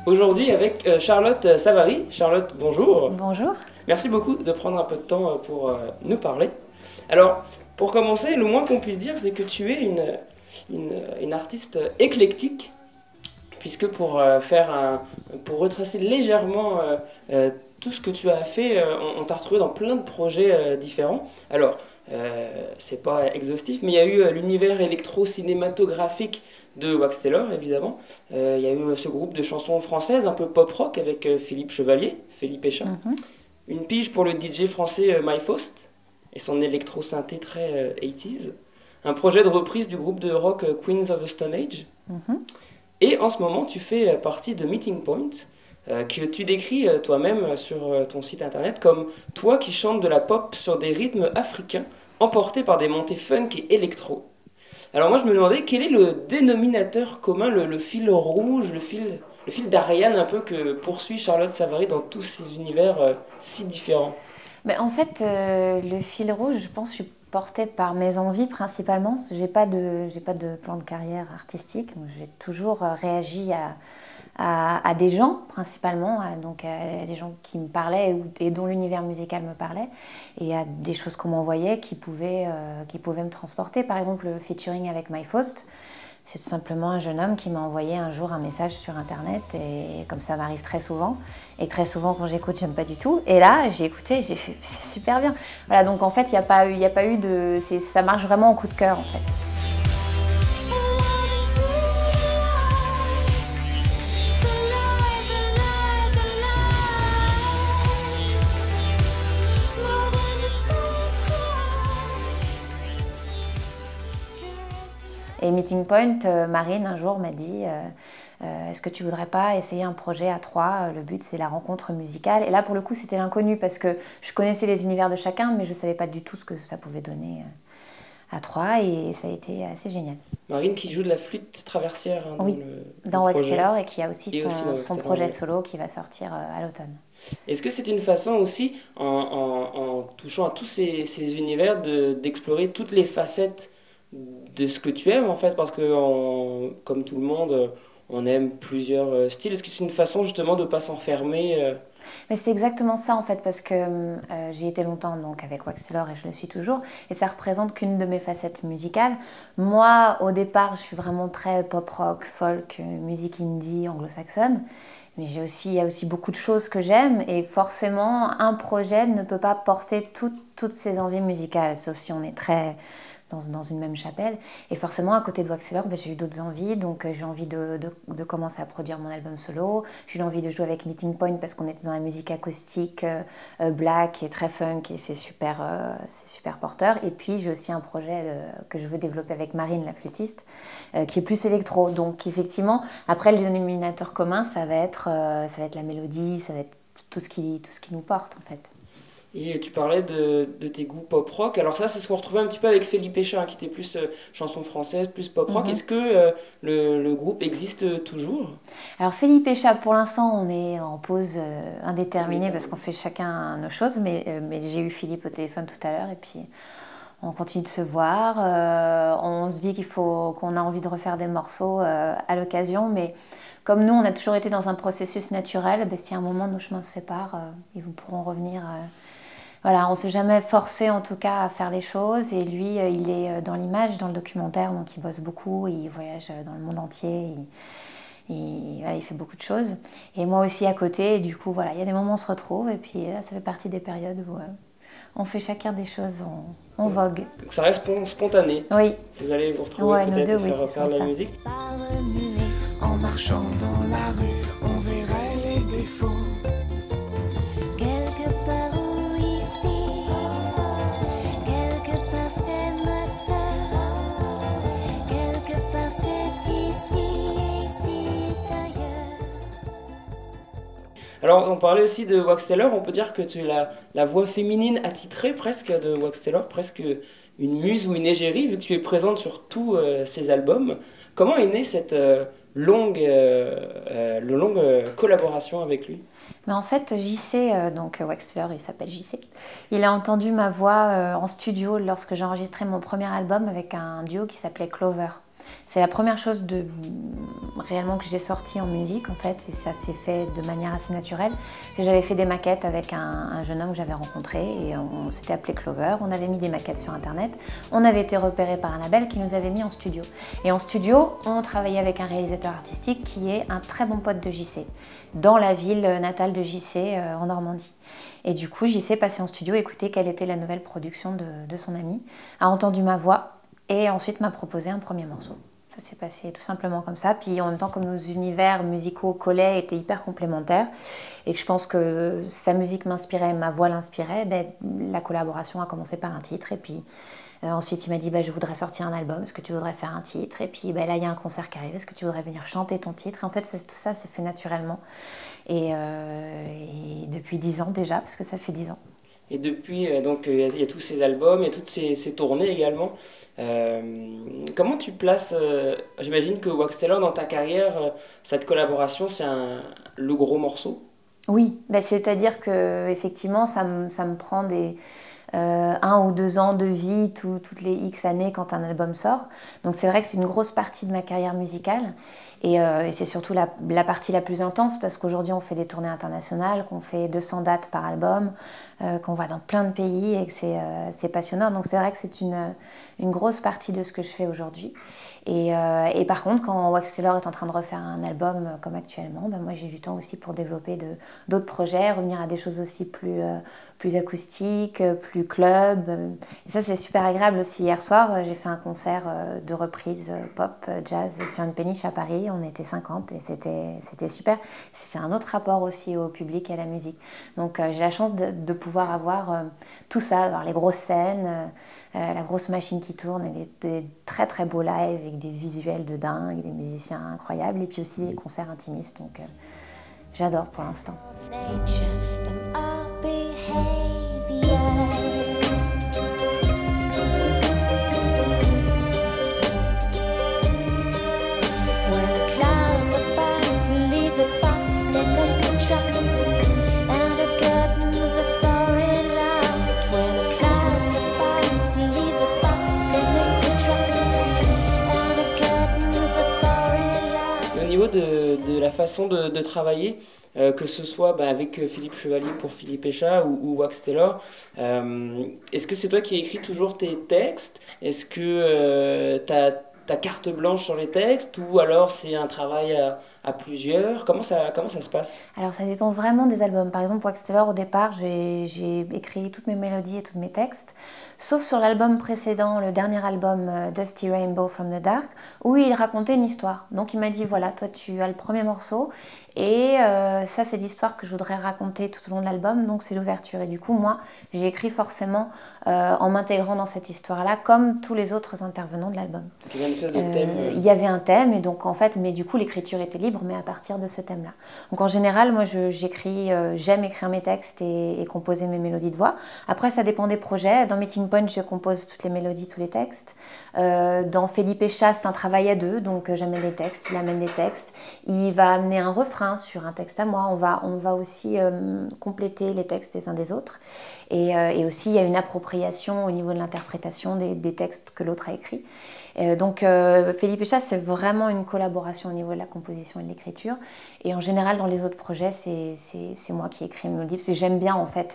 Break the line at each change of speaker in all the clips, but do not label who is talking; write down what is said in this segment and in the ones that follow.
aujourd'hui avec Charlotte Savary. Charlotte, bonjour.
Bonjour.
Merci beaucoup de prendre un peu de temps pour nous parler. Alors, pour commencer, le moins qu'on puisse dire, c'est que tu es une artiste éclectique, puisque pour retracer légèrement tout ce que tu as fait, on t'a retrouvé dans plein de projets différents. Alors, c'est pas exhaustif, mais il y a eu l'univers électro-cinématographique de Wax Taylor, évidemment. Il y a eu ce groupe de chansons françaises, un peu pop-rock, avec Philippe Chevalier, Philippe Péchat. Une pige pour le DJ français My Faust, et son électro-synthé très 80s. Un projet de reprise du groupe de rock Queens of the Stone Age. Et en ce moment, tu fais partie de Meeting Point, que tu décris toi-même sur ton site internet comme toi qui chantes de la pop sur des rythmes africains, emportés par des montées funk et électro. Alors moi, je me demandais quel est le dénominateur commun, le fil rouge, le fil d'Ariane un peu que poursuit Charlotte Savary dans tous ces univers si différents.
En fait, le fil rouge, je pense, je suis portée par mes envies principalement. J'ai pas de plan de carrière artistique, donc j'ai toujours réagi à des gens principalement, donc à des gens qui me parlaient et dont l'univers musical me parlait, et à des choses qu'on m'envoyait qui pouvaient me transporter. Par exemple, le featuring avec My Faust, c'est tout simplement un jeune homme qui m'a envoyé un jour un message sur internet, et comme ça m'arrive très souvent, et très souvent quand j'écoute j'aime pas du tout, et là j'ai écouté et j'ai fait c'est super bien. Voilà, donc en fait il n'y a pas eu de... ça marche vraiment en coup de cœur en fait. Et Meeting Point, Marine, un jour m'a dit est-ce que tu voudrais pas essayer un projet à trois? Le but, c'est la rencontre musicale. Et là, pour le coup, c'était l'inconnu parce que je connaissais les univers de chacun, mais je ne savais pas du tout ce que ça pouvait donner à trois. Et ça a été assez génial.
Marine qui joue de la flûte traversière
dans Wax Taylor, et qui a aussi son projet
ouais.
solo qui va sortir à l'automne.
Est-ce que c'est une façon aussi, en touchant à tous ces univers, d'explorer toutes les facettes de ce que tu aimes en fait, parce que comme tout le monde, on aime plusieurs styles. Est-ce que c'est une façon justement de ne pas s'enfermer
Mais c'est exactement ça en fait, parce que j'y étais longtemps donc avec Wax Taylor et je le suis toujours, et ça représente qu'une de mes facettes musicales. Moi au départ je suis vraiment très pop rock, folk, musique indie, anglo-saxonne, mais il y a aussi beaucoup de choses que j'aime, et forcément un projet ne peut pas porter toutes ces envies musicales, sauf si on est très dans une même chapelle. Et forcément, à côté de Wax Taylor, j'ai eu d'autres envies. Donc, j'ai envie de commencer à produire mon album solo. J'ai eu envie de jouer avec Meeting Point parce qu'on était dans la musique acoustique black et très funk, et c'est super porteur. Et puis, j'ai aussi un projet que je veux développer avec Marine, la flûtiste, qui est plus électro. Donc, effectivement, après, le dénominateur commun, ça va être la mélodie, ça va être tout ce qui nous porte, en fait.
Et tu parlais de tes goûts pop-rock. Alors ça, c'est ce qu'on retrouvait un petit peu avec Philippe Péchat, qui était plus chanson française, plus pop-rock. Est-ce que le groupe existe toujours?
Alors Philippe Péchat, pour l'instant, on est en pause indéterminée parce qu'on fait chacun nos choses. Mais j'ai eu Philippe au téléphone tout à l'heure, et puis on continue de se voir. On se dit qu'on a envie de refaire des morceaux à l'occasion. Mais comme nous, on a toujours été dans un processus naturel, si à un moment nos chemins se séparent, ils pourront revenir... Voilà, on ne s'est jamais forcé en tout cas à faire les choses, et lui il est dans l'image, dans le documentaire, donc il bosse beaucoup, il voyage dans le monde entier, voilà, il fait beaucoup de choses, et moi aussi à côté, et du coup voilà, il y a des moments où on se retrouve, et puis là ça fait partie des périodes où on fait chacun des choses en vogue.
Donc ça reste spontané.
Oui.
Vous allez vous retrouver peut-être et faire de la musique.
En marchant dans la rue, on verrait les défauts.
Alors, on parlait aussi de Wax Taylor. On peut dire que tu es la voix féminine attitrée presque de Wax Taylor, presque une muse ou une égérie, vu que tu es présente sur tous ses albums. Comment est née cette longue collaboration avec lui?
Mais en fait, JC, donc Wax Taylor, il s'appelle JC, il a entendu ma voix en studio lorsque j'enregistrais mon premier album avec un duo qui s'appelait Clover. C'est la première chose réellement que j'ai sortie en musique en fait, et ça s'est fait de manière assez naturelle. J'avais fait des maquettes avec un jeune homme que j'avais rencontré et on s'était appelé Clover. On avait mis des maquettes sur internet. On avait été repérés par un label qui nous avait mis en studio. Et en studio, on travaillait avec un réalisateur artistique qui est un très bon pote de JC, dans la ville natale de JC en Normandie. Et du coup, JC passait en studio, écoutait quelle était la nouvelle production de son ami, a entendu ma voix et ensuite m'a proposé un premier morceau. Ça s'est passé tout simplement comme ça. Puis en même temps, comme nos univers musicaux collaient, étaient hyper complémentaires, et que je pense que sa musique m'inspirait, ma voix l'inspirait, ben, la collaboration a commencé par un titre. Et puis ensuite, il m'a dit je voudrais sortir un album, est-ce que tu voudrais faire un titre? Et puis là, il y a un concert qui arrive, est-ce que tu voudrais venir chanter ton titre? Et en fait, tout ça s'est fait naturellement. Et depuis 10 ans déjà, parce que ça fait 10 ans.
Et depuis, donc, il y a tous ces albums, il y a toutes ces tournées également. Comment tu places, j'imagine que Wax Taylor, dans ta carrière, cette collaboration, c'est le gros morceau?
Oui, c'est-à-dire qu'effectivement, ça me prend 1 ou 2 ans de vie, toutes les X années quand un album sort. Donc c'est vrai que c'est une grosse partie de ma carrière musicale. Et c'est surtout la partie la plus intense parce qu'aujourd'hui on fait des tournées internationales, qu'on fait 200 dates par album, qu'on va dans plein de pays et que c'est passionnant. Donc c'est vrai que c'est une grosse partie de ce que je fais aujourd'hui. Et par contre, quand Wax Taylor est en train de refaire un album comme actuellement, moi j'ai du temps aussi pour développer d'autres projets, revenir à des choses aussi plus acoustiques, plus club. Et ça c'est super agréable aussi. Hier soir, j'ai fait un concert de reprise pop, jazz sur une péniche à Paris. On était 50 et c'était super. C'est un autre rapport aussi au public et à la musique. Donc j'ai la chance de pouvoir avoir tout ça, avoir les grosses scènes, la grosse machine qui tourne et des très très beaux lives avec des visuels de dingue, des musiciens incroyables et puis aussi des concerts intimistes. Donc j'adore pour l'instant.
De la façon de travailler, que ce soit avec Philippe Chevalier pour Philippe Echa ou Wax Taylor, est-ce que c'est toi qui écris toujours tes textes? Est-ce que tu as carte blanche sur les textes ou alors c'est un travail à plusieurs? Comment ça se passe?
Alors ça dépend vraiment des albums. Par exemple, Wax Taylor, au départ, j'ai écrit toutes mes mélodies et tous mes textes, sauf sur l'album précédent, le dernier album Dusty Rainbow from the Dark, où il racontait une histoire. Donc il m'a dit, voilà, toi tu as le premier morceau, et ça c'est l'histoire que je voudrais raconter tout au long de l'album, donc c'est l'ouverture. Et du coup, moi, j'ai écrit forcément en m'intégrant dans cette histoire-là, comme tous les autres intervenants de l'album.
Il y avait une espèce de thème.
Il y avait un thème, et donc en fait, mais du coup l'écriture était libre, mais à partir de ce thème-là. Donc en général, moi j'aime écrire mes textes et composer mes mélodies de voix. Après, ça dépend des projets. Dans Meeting Point, je compose toutes les mélodies, tous les textes. Dans Philippe Echa, c'est un travail à deux, donc j'amène des textes, il amène des textes. Il va amener un refrain sur un texte à moi. On va aussi compléter les textes des uns des autres. Et aussi, il y a une appropriation au niveau de l'interprétation des textes que l'autre a écrits. Donc Philippe Echa, c'est vraiment une collaboration au niveau de la composition et de l'écriture. Et en général, dans les autres projets, c'est moi qui écris mes mélodies. Parce que j'aime bien en fait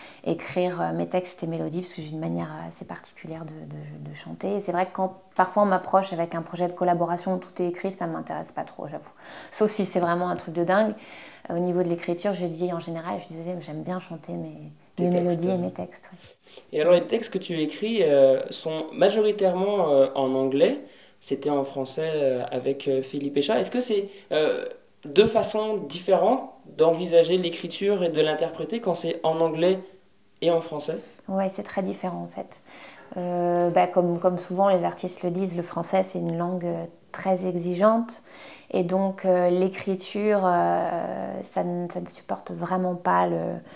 écrire mes textes et mélodies, parce que j'ai une manière assez particulière de chanter. Et c'est vrai que quand parfois on m'approche avec un projet de collaboration où tout est écrit, ça ne m'intéresse pas trop, j'avoue. Sauf si c'est vraiment un truc de dingue. Au niveau de l'écriture, je dis en général, je disais, j'aime bien chanter mes mélodies et mes textes. Oui.
Et alors les textes que tu écris sont majoritairement en anglais. C'était en français avec Philippe Echa. Est-ce que c'est deux façons différentes d'envisager l'écriture et de l'interpréter quand c'est en anglais et en français?
Oui, c'est très différent en fait. Comme souvent les artistes le disent, le français c'est une langue très exigeante. Et donc l'écriture, ça ne supporte vraiment pas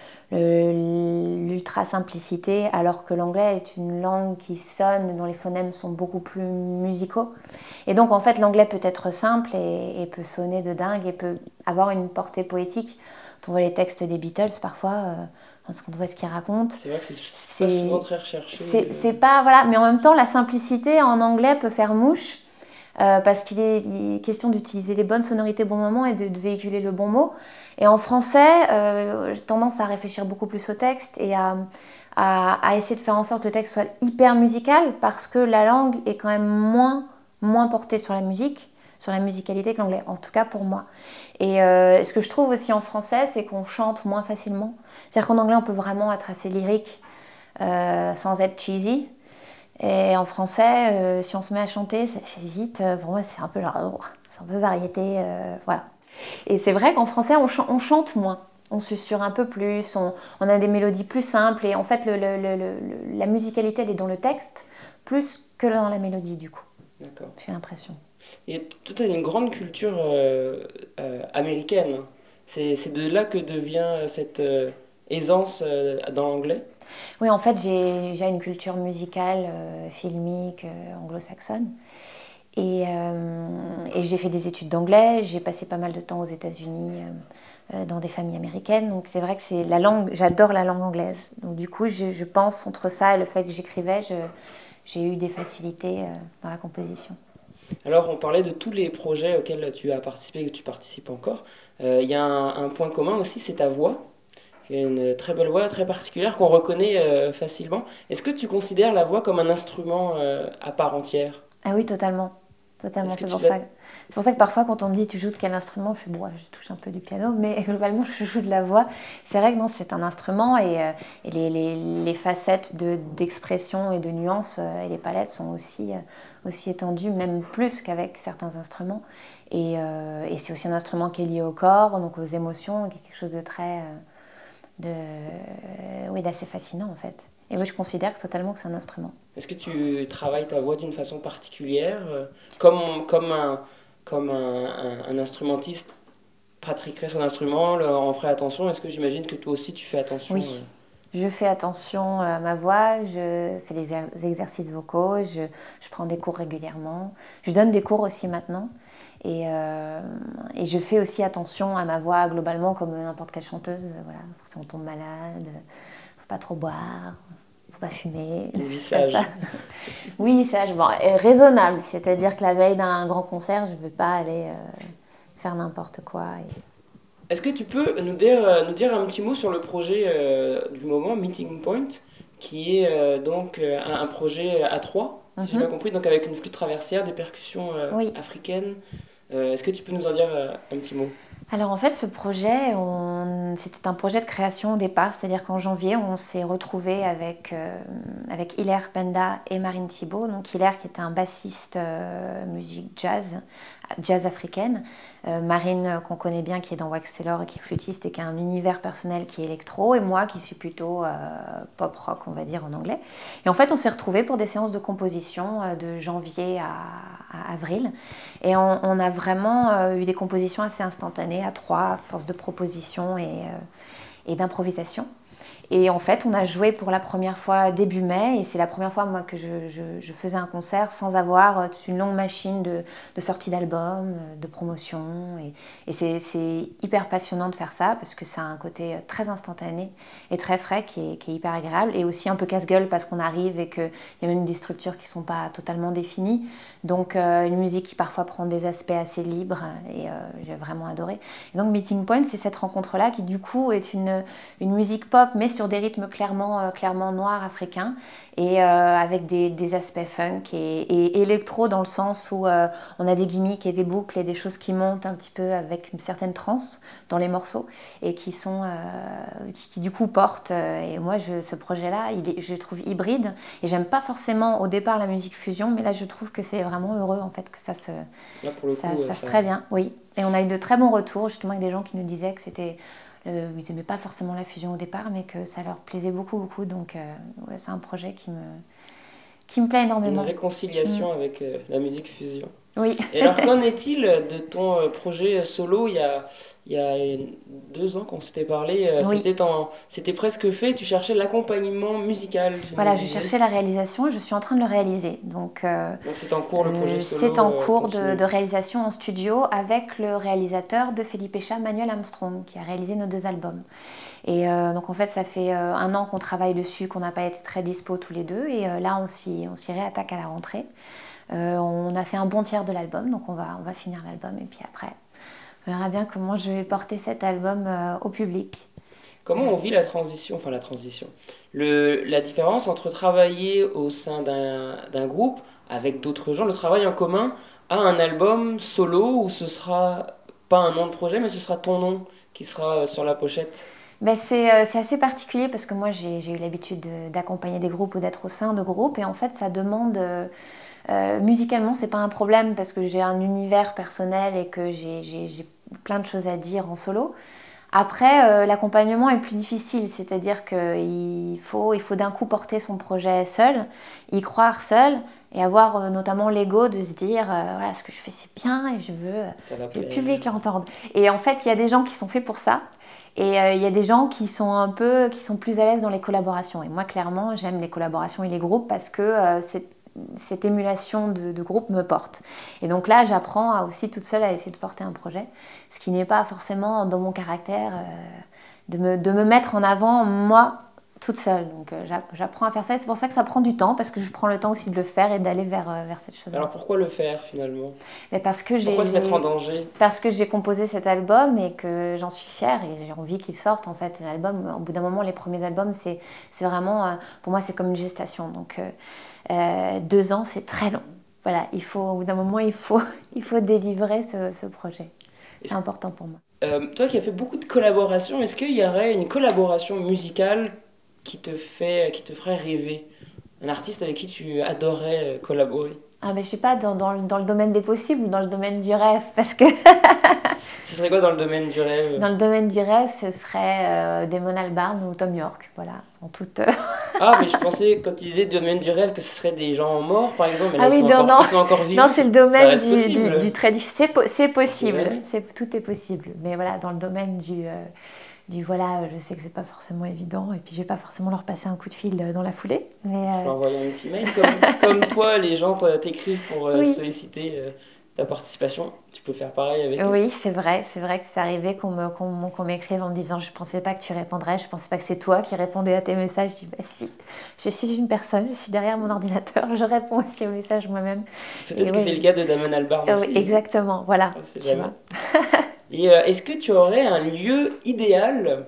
l'ultra simplicité, alors que l'anglais est une langue qui sonne, dont les phonèmes sont beaucoup plus musicaux. Et donc en fait l'anglais peut être simple et peut sonner de dingue et peut avoir une portée poétique. Quand on voit les textes des Beatles parfois, quand on voit ce qu'ils racontent.
C'est vrai que c'est pas souvent très recherché.
C'est pas, voilà, mais en même temps la simplicité en anglais peut faire mouche. parce il est question d'utiliser les bonnes sonorités au bon moment et de véhiculer le bon mot. Et en français, j'ai tendance à réfléchir beaucoup plus au texte et à essayer de faire en sorte que le texte soit hyper musical, parce que la langue est quand même moins portée sur la musique, sur la musicalité que l'anglais, en tout cas pour moi. Et ce que je trouve aussi en français, c'est qu'on chante moins facilement. C'est-à-dire qu'en anglais, on peut vraiment être assez lyrique sans être cheesy. Et en français, si on se met à chanter, ça fait vite, pour moi, c'est un peu genre, c'est un peu variété, voilà. Et c'est vrai qu'en français, on chante moins. On susurre un peu plus, on a des mélodies plus simples. Et en fait, la musicalité, elle est dans le texte, plus que dans la mélodie, du coup.
D'accord.
J'ai l'impression.
Et toi, tu as une grande culture américaine. C'est de là que devient cette aisance dans l'anglais.
Oui, en fait, j'ai une culture musicale, filmique, anglo-saxonne. Et j'ai fait des études d'anglais, j'ai passé pas mal de temps aux États-Unis dans des familles américaines. Donc c'est vrai que c'est la langue, j'adore la langue anglaise. Donc du coup, je pense entre ça et le fait que j'écrivais, j'ai eu des facilités dans la composition.
Alors, on parlait de tous les projets auxquels tu as participé et que tu participes encore. Il y a un point commun aussi, c'est ta voix. Il y a une très belle voix, très particulière, qu'on reconnaît facilement. Est-ce que tu considères la voix comme un instrument à part entière?
Ah oui, totalement. Totalement, c'est pour ça. C'est pour ça que parfois, quand on me dit tu joues de quel instrument, je fais bon, je touche un peu du piano, mais globalement, je joue de la voix. C'est vrai que non, c'est un instrument et les facettes d'expression et de nuances et les palettes sont aussi étendues, même plus qu'avec certains instruments. Et c'est aussi un instrument qui est lié au corps, donc aux émotions, qui est quelque chose de très, oui, d'assez fascinant en fait. Et oui, je considère totalement que c'est un instrument.
Est-ce que tu travailles ta voix d'une façon particulière, comme un instrumentiste pratiquerait son instrument, en ferait attention? Est-ce que j'imagine que toi aussi tu fais attention?
Oui, je fais attention à ma voix, je fais des exercices vocaux, je prends des cours régulièrement. Je donne des cours aussi maintenant. Et je fais aussi attention à ma voix globalement comme n'importe quelle chanteuse. Voilà, si on tombe malade, faut pas trop boire. Faut pas fumer,
sage.
Ça. Oui, sage, bon, raisonnable, c'est-à-dire que la veille d'un grand concert, je ne vais pas aller faire n'importe quoi.
Est-ce que tu peux nous dire un petit mot sur le projet du moment, Meeting Point, qui est donc un projet à trois, si j'ai bien compris, donc avec une flûte traversière, des percussions
oui.
africaines. Est-ce que tu peux nous en dire un petit mot?
Alors en fait, ce projet, c'était un projet de création au départ, c'est-à-dire qu'en janvier, on s'est retrouvés avec Hilaire Penda et Marine Thibault. Donc Hilaire qui était un bassiste musique jazz africaine. Marine qu'on connaît bien, qui est dans Wax Taylor et qui est flûtiste et qui a un univers personnel qui est électro. Et moi qui suis plutôt pop rock, on va dire en anglais. Et en fait, on s'est retrouvés pour des séances de composition de janvier à avril. Et on a vraiment eu des compositions assez instantanées à trois, à force de proposition et d'improvisation. Et en fait, on a joué pour la première fois début mai, et c'est la première fois moi que je faisais un concert sans avoir une longue machine de sortie d'album, de promotion. Et c'est hyper passionnant de faire ça parce que ça a un côté très instantané et très frais qui est hyper agréable, et aussi un peu casse-gueule parce qu'on arrive et qu'il y a même des structures qui ne sont pas totalement définies. Donc une musique qui parfois prend des aspects assez libres, et j'ai vraiment adoré. Et donc Meeting Point, c'est cette rencontre-là qui du coup est une musique pop, mais sur des rythmes clairement noirs africains, et avec des aspects funk et électro, dans le sens où on a des gimmicks et des boucles et des choses qui montent un petit peu avec une certaine transe dans les morceaux, et qui du coup portent. Et moi, ce projet-là, je le trouve hybride, et j'aime pas forcément au départ la musique fusion, mais là je trouve que c'est vraiment heureux en fait que ça se passe très bien. Oui, et on a eu de très bons retours justement avec des gens qui nous disaient que c'était ils n'aimaient pas forcément la fusion au départ, mais que ça leur plaisait beaucoup. Donc ouais, c'est un projet qui me plaît énormément.
Une réconciliation avec la musique fusion.
Oui.
Et alors, qu'en est-il de ton projet solo? Il y a 2 ans qu'on s'était parlé,
oui.
C'était presque fait, tu cherchais l'accompagnement musical.
Voilà, je cherchais la réalisation et je suis en train de le réaliser. Donc
c'est en cours le projet solo?
C'est en cours de réalisation en studio avec le réalisateur de Felipe Cha, Manuel Armstrong, qui a réalisé nos 2 albums. Et donc en fait, ça fait 1 an qu'on travaille dessus, qu'on n'a pas été très dispo tous les deux, et là on s'y réattaque à la rentrée. On a fait un bon tiers de l'album, donc on va finir l'album et puis après, on verra bien comment je vais porter cet album au public.
Comment on vit la transition, la différence entre travailler au sein d'un groupe avec d'autres gens, le travail en commun, à un album solo où ce sera pas un nom de projet, mais ce sera ton nom qui sera sur la pochette?
Ben c'est assez particulier parce que moi j'ai eu l'habitude d'accompagner des groupes ou d'être au sein de groupes et en fait ça demande musicalement c'est pas un problème parce que j'ai un univers personnel et que j'ai plein de choses à dire en solo. Après l'accompagnement est plus difficile, c'est-à-dire qu'il faut d'un coup porter son projet seul, y croire seul et avoir notamment l'ego de se dire voilà ce que je fais c'est bien et je veux que le public l'entende. Et en fait il y a des gens qui sont faits pour ça. Et il y a des gens qui sont plus à l'aise dans les collaborations. Et moi, clairement, j'aime les collaborations et les groupes parce que cette émulation de groupe me porte. Et donc là, j'apprends aussi toute seule à essayer de porter un projet, ce qui n'est pas forcément dans mon caractère de me mettre en avant, moi, toute seule. Donc j'apprends à faire ça et c'est pour ça que ça prend du temps parce que je prends le temps aussi de le faire et d'aller vers cette chose-là.
Alors pourquoi le faire finalement?
Mais
pourquoi se mettre en danger?
Parce que j'ai composé cet album et que j'en suis fière et j'ai envie qu'il sorte en fait. L'album, au bout d'un moment, les premiers albums, c'est vraiment, pour moi, c'est comme une gestation. Donc 2 ans, c'est très long. Voilà, au bout d'un moment, il faut délivrer ce projet. C'est important pour moi.
Toi qui as fait beaucoup de collaborations, est-ce qu'il y aurait une collaboration musicale qui te ferait rêver? Un artiste avec qui tu adorais collaborer?
Ah ben je sais pas, dans le domaine des possibles ou dans le domaine du rêve, parce que...
Ce serait quoi dans le domaine du rêve?
Dans le domaine du rêve, ce serait Damon Albarn ou Tom York, voilà, en toute...
Ah mais je pensais, quand tu disais domaine du rêve, que ce serait des gens morts par exemple, mais là,
ah oui,
ils sont encore vivants.
Non, c'est le domaine
du
très difficile, c'est possible, tout est possible, mais voilà, dans le domaine voilà, je sais que c'est pas forcément évident et puis je vais pas forcément leur passer un coup de fil dans la foulée. Mais
je peux envoyer un petit mail comme toi, les gens t'écrivent pour solliciter ta participation. Tu peux faire pareil avec eux.
Oui, c'est vrai que c'est arrivé qu'on m'écrive en me disant je pensais pas que tu répondrais, je pensais pas que c'est toi qui répondais à tes messages. Je dis bah si, je suis une personne, je suis derrière mon ordinateur, je réponds aussi aux messages moi-même.
Peut-être que c'est le cas de Damon Albarn aussi.
Oui, exactement, voilà.
Tu vois. Et est-ce que tu aurais un lieu idéal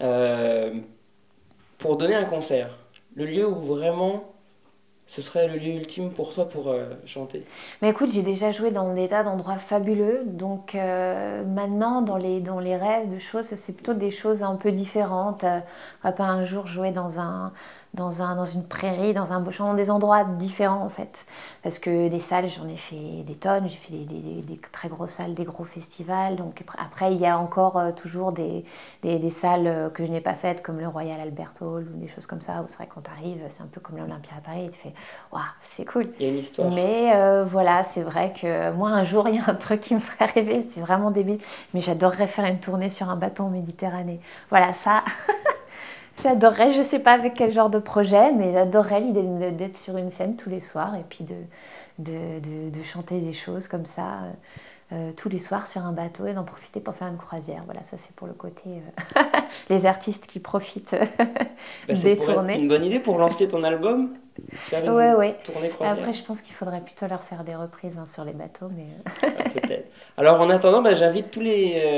pour donner un concert? Le lieu où vraiment ce serait le lieu ultime pour toi pour chanter?
Mais écoute, j'ai déjà joué dans des tas d'endroits fabuleux, donc maintenant dans les rêves de choses, c'est plutôt des choses un peu différentes. Pas un jour jouer dans une prairie, dans un beau champ, dans des endroits différents en fait. Parce que des salles, j'en ai fait des tonnes, j'ai fait des très grosses salles, des gros festivals. Donc après, il y a encore toujours des salles que je n'ai pas faites, comme le Royal Albert Hall ou des choses comme ça, où c'est vrai quand tu arrives, c'est un peu comme l'Olympia à Paris, et tu fais « Waouh, c'est cool ».
Il y a une histoire.
Mais voilà, c'est vrai que moi, un jour, il y a un truc qui me ferait rêver, c'est vraiment débile, mais j'adorerais faire une tournée sur un bateau en Méditerranée. Voilà, ça... J'adorerais, je ne sais pas avec quel genre de projet, mais j'adorerais l'idée d'être sur une scène tous les soirs et puis de chanter des choses comme ça tous les soirs sur un bateau et d'en profiter pour faire une croisière. Voilà, ça c'est pour le côté les artistes qui profitent des tournées.
C'est une bonne idée pour lancer ton album, faire une tournée croisière.
Après, je pense qu'il faudrait plutôt leur faire des reprises sur les bateaux, mais
peut-être. Alors en attendant, j'invite tous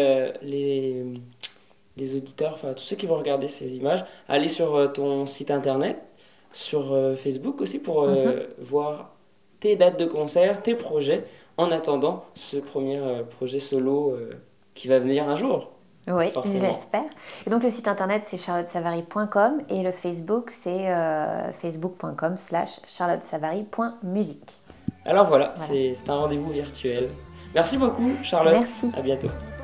les auditeurs, enfin tous ceux qui vont regarder ces images, à aller sur ton site internet, sur Facebook aussi pour voir tes dates de concert, tes projets, en attendant ce premier projet solo qui va venir un jour.
Oui,
forcément.
j'espère. Et donc le site internet c'est charlottesavary.com et le Facebook c'est facebook.com/charlottesavary.musique.
Alors voilà. C'est un rendez-vous virtuel. Merci beaucoup Charlotte.
Merci.
À bientôt.